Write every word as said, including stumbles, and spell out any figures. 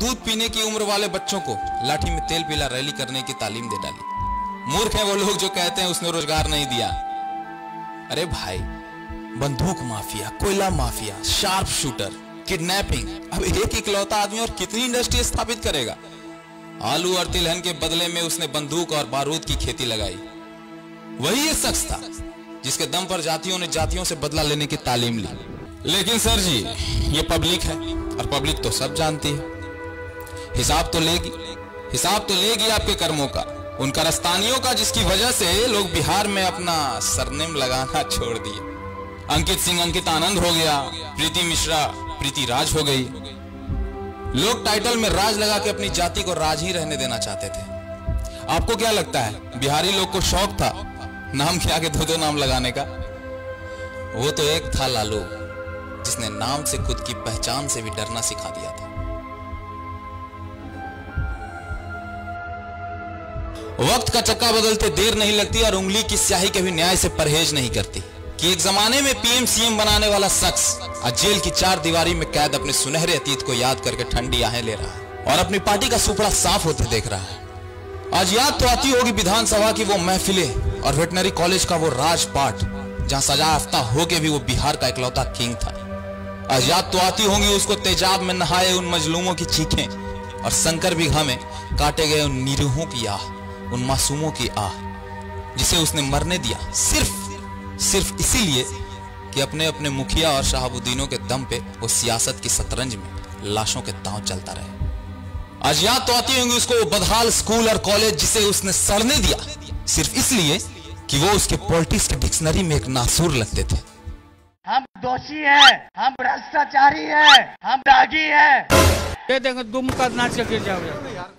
दूध पीने की उम्र वाले बच्चों को लाठी में तेल पीला रैली करने की तालीम दे डाली। मूर्ख हैं वो लोग जो कहते हैं उसने रोजगार नहीं दिया। अरे भाई, बंदूक माफिया, कोयला माफिया, शार्प शूटर, किडनैपिंग, अब एक इकलौता आदमी और कितनी इंडस्ट्री स्थापित करेगा। आलू और तिलहन के बदले में उसने बंदूक और बारूद की खेती लगाई। वही ये शख्स था जिसके दम पर जातियों ने जातियों से बदला लेने की तालीम ली। लेकिन सर जी, ये पब्लिक है और पब्लिक तो सब जानती है। हिसाब तो लेगी, हिसाब तो लेगी आपके कर्मों का, उन कारस्तानियों का जिसकी वजह से लोग बिहार में अपना सरनेम लगाना छोड़ दिए। अंकित सिंह अंकित आनंद हो गया, प्रीति मिश्रा प्रीति राज हो गई। लोग टाइटल में राज लगा के अपनी जाति को राज ही रहने देना चाहते थे। आपको क्या लगता है बिहारी लोग को शौक था नाम के आगे दो दो नाम लगाने का? वो तो एक था लालू जिसने नाम से खुद की पहचान से भी डरना सिखा दिया था। वक्त का चक्का बदलते देर नहीं लगती और उंगली की स्याही कभी न्याय से परहेज नहीं करती कि एक जमाने में पीएम सीएम बनाने वाला शख्स आज जेल की चार दीवारी में कैद अपने सुनहरे अतीत को याद करके ठंडी आहें ले रहा है और अपनी पार्टी का सुपड़ा साफ होते देख रहा है। आज याद तो आती होगी विधानसभा की वो महफिलें और वेटनरी कॉलेज का वो राजपाट जहां सजा याफ्ता होके भी वो बिहार का इकलौता किंग था। आज याद तो आती होंगी उसको तेजाब में नहाए उन मजलूमों की चीखें और शंकर बिघा में काटे गए उन निरीहों की आह, उन मासूमों की आह जिसे उसने मरने दिया सिर्फ सिर्फ इसीलिए कि अपने अपने मुखिया और शहाबुद्दीनों के दम पे वो सियासत की शतरंज में लाशों के दांव चलता रहे। आज याद तो आती होंगी उसको वो बदहाल स्कूल और कॉलेज जिसे उसने सड़ने दिया सिर्फ इसलिए कि वो उसके पॉलिटिक्स की डिक्शनरी में एक नासूर लगते थे। हम दोषी हैं, हम भ्रष्टाचारी हैं, हम रागी हैं। दे देंगे, तुम करना चाहिए जाओ।